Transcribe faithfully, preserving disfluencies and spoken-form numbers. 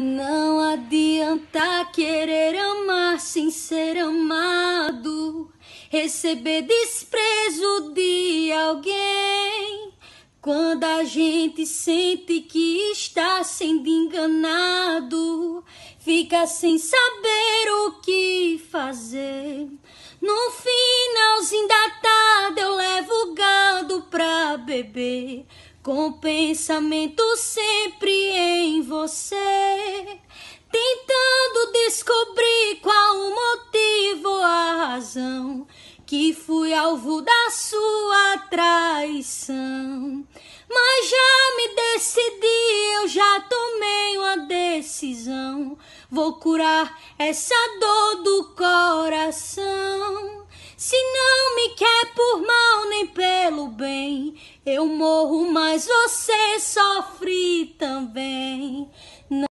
Não adianta querer amar sem ser amado, receber desprezo de alguém. Quando a gente sente que está sendo enganado, fica sem saber o que fazer. No finalzinho da tarde eu levo o gado pra beber, com pensamento sempre em você, tentando descobrir qual o motivo ou a razão que fui alvo da sua traição. Mas já me decidi, eu já tomei uma decisão, vou curar essa dor do coração. Se não me quer por mal nem pelo bem, eu morro, mas você sofre também.